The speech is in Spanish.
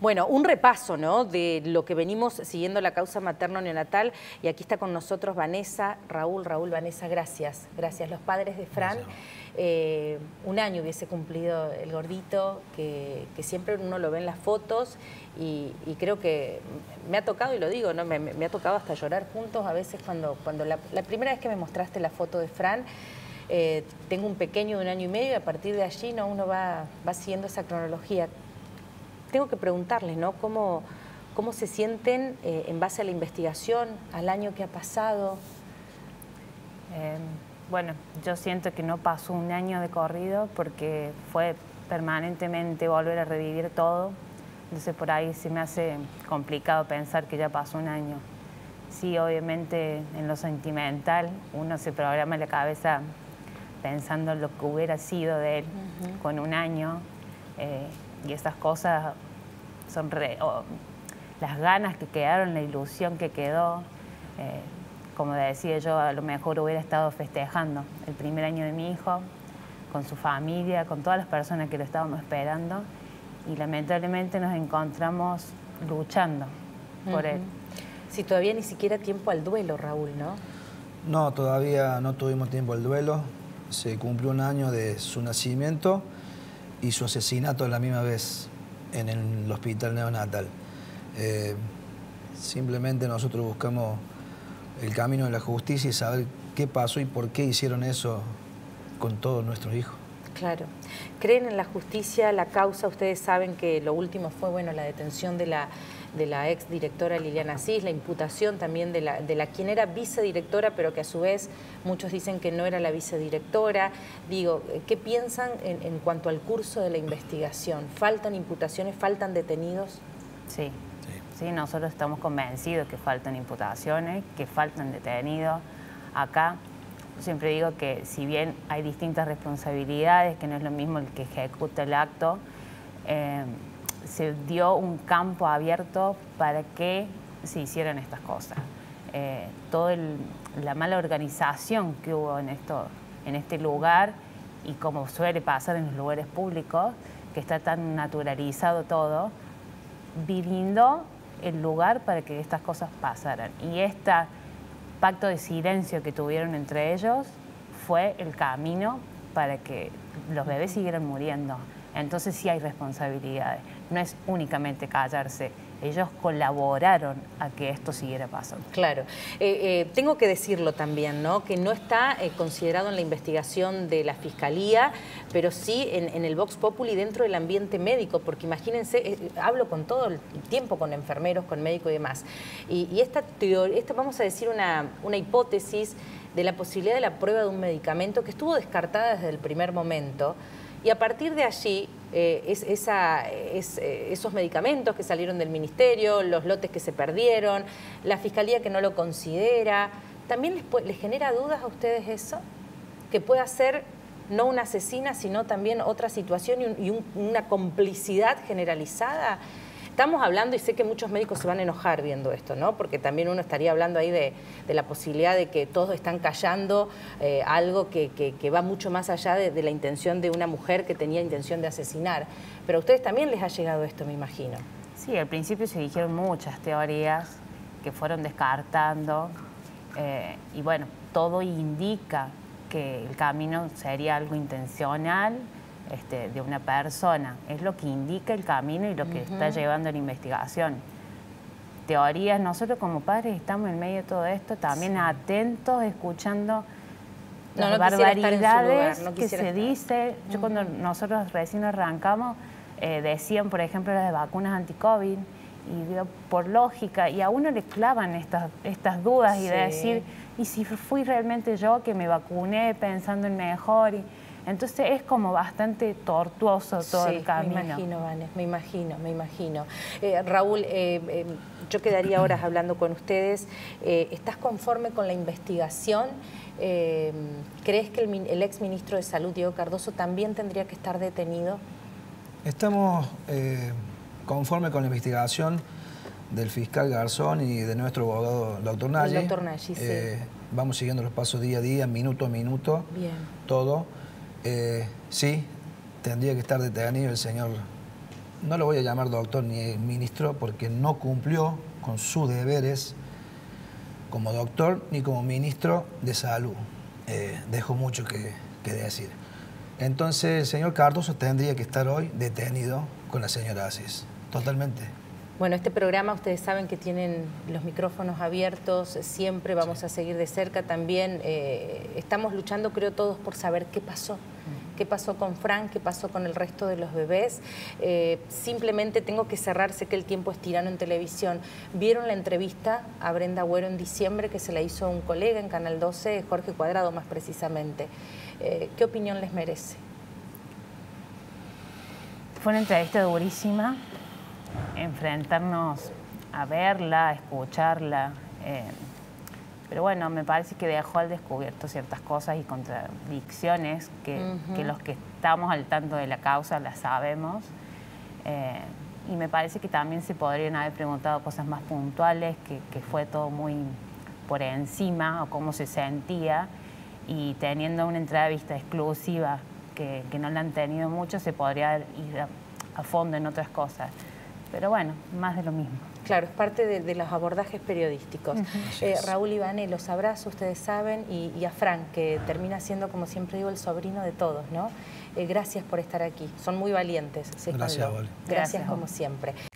Bueno, un repaso, ¿no?, de lo que venimos siguiendo la causa materno-neonatal, y aquí está con nosotros Vanessa, Raúl, Vanessa, gracias. Gracias. Los padres de Fran, un año hubiese cumplido el gordito, que siempre uno lo ve en las fotos, y creo que me ha tocado, y lo digo, ¿no?, me ha tocado hasta llorar juntos a veces cuando la primera vez que me mostraste la foto de Fran. Tengo un pequeño de un año y medio, y a partir de allí, ¿no?, uno va siguiendo esa cronología. Tengo que preguntarles, ¿no?, cómo se sienten en base a la investigación, al año que ha pasado. Bueno, yo siento que no pasó un año de corrido porque fue permanentemente volver a revivir todo. Entonces por ahí se me hace complicado pensar que ya pasó un año. Sí, obviamente en lo sentimental uno se programa en la cabeza pensando en lo que hubiera sido de él con un año. Y esas cosas son las ganas que quedaron, la ilusión que quedó. Como decía yo, a lo mejor hubiera estado festejando el primer año de mi hijo, con su familia, con todas las personas que lo estábamos esperando, y lamentablemente nos encontramos luchando por él. Sí, todavía ni siquiera tiempo al duelo, Raúl, ¿no? No, todavía no tuvimos tiempo al duelo. Se cumplió un año de su nacimiento y su asesinato a la misma vez en el hospital neonatal. Simplemente nosotros buscamos el camino de la justicia y saber qué pasó y por qué hicieron eso con todos nuestros hijos. Claro. ¿Creen en la justicia, la causa? Ustedes saben que lo último fue, bueno, la detención de la ex directora Liliana Asís, la imputación también de la quien era vicedirectora, pero que a su vez muchos dicen que no era la vicedirectora. Digo, ¿qué piensan en cuanto al curso de la investigación? ¿Faltan imputaciones? ¿Faltan detenidos? Sí. Sí, nosotros estamos convencidos que faltan imputaciones, que faltan detenidos. Acá siempre digo que si bien hay distintas responsabilidades, que no es lo mismo el que ejecuta el acto, se dio un campo abierto para que se hicieran estas cosas. Toda la mala organización que hubo en este lugar, y como suele pasar en los lugares públicos, que está tan naturalizado todo, brindó el lugar para que estas cosas pasaran. Y este pacto de silencio que tuvieron entre ellos fue el camino para que los bebés siguieran muriendo. Entonces sí hay responsabilidades, no es únicamente callarse. Ellos colaboraron a que esto siguiera pasando. Claro. Tengo que decirlo también, ¿no?, que no está considerado en la investigación de la Fiscalía, pero sí en el Vox Populi dentro del ambiente médico, porque imagínense, hablo con todo el tiempo con enfermeros, con médicos y demás. Y esta vamos a decir una hipótesis de la posibilidad de la prueba de un medicamento que estuvo descartada desde el primer momento. Y a partir de allí, esos medicamentos que salieron del ministerio, los lotes que se perdieron, la Fiscalía que no lo considera, ¿también les genera dudas a ustedes eso? Que pueda ser no una asesina, sino también otra situación y una complicidad generalizada. Estamos hablando, y sé que muchos médicos se van a enojar viendo esto, ¿no?, porque también uno estaría hablando ahí de la posibilidad de que todos están callando algo que va mucho más allá de la intención de una mujer que tenía intención de asesinar. Pero a ustedes también les ha llegado esto, me imagino. Sí, al principio se dijeron muchas teorías que fueron descartando, y bueno, todo indica que el camino sería algo intencional, de una persona. Es lo que indica el camino y lo que está llevando la investigación. Teorías, nosotros como padres estamos en medio de todo esto, también atentos, escuchando las barbaridades que se dice. Yo cuando nosotros recién arrancamos, decían, por ejemplo, las de vacunas anti-COVID, y digo, por lógica, y a uno le clavan estas dudas y de decir, ¿y si fui realmente yo que me vacuné pensando en mejor? Entonces es como bastante tortuoso todo el camino. Me imagino, Vanes, me imagino. Raúl, yo quedaría horas hablando con ustedes. ¿Estás conforme con la investigación? ¿Crees que el ex ministro de Salud, Diego Cardoso, también tendría que estar detenido? Estamos conforme con la investigación del fiscal Garzón y de nuestro abogado, el doctor Nagy. El doctor Nagy, sí. Vamos siguiendo los pasos día a día, minuto a minuto, todo. Sí, tendría que estar detenido el señor no lo voy a llamar doctor ni ministro porque no cumplió con sus deberes como doctor ni como ministro de salud. Dejó mucho que decir. Entonces el señor Cardoso tendría que estar hoy detenido con la señora Asís, totalmente. Bueno, este programa ustedes saben que tienen los micrófonos abiertos, siempre vamos a seguir de cerca también. Estamos luchando, creo, todos por saber qué pasó. ¿Qué pasó con Fran? ¿Qué pasó con el resto de los bebés? Simplemente tengo que cerrar, sé que el tiempo es tirano en televisión. ¿Vieron la entrevista a Brenda Agüero en diciembre que se la hizo un colega en Canal 12, Jorge Cuadrado más precisamente? ¿Qué opinión les merece? Fue una entrevista durísima, enfrentarnos a verla, a escucharla. Pero bueno, me parece que dejó al descubierto ciertas cosas y contradicciones que los que estamos al tanto de la causa las sabemos. Y me parece que también se podrían haber preguntado cosas más puntuales, que fue todo muy por encima, o cómo se sentía. Y teniendo una entrevista exclusiva que no la han tenido mucho, se podría ir a fondo en otras cosas. Pero bueno, más de lo mismo. Claro, es parte de los abordajes periodísticos. Raúl y Vané, los abrazo, ustedes saben, y a Fran, que termina siendo, como siempre digo, el sobrino de todos, ¿no? Gracias por estar aquí, son muy valientes. Gracias, Vale. Gracias como siempre.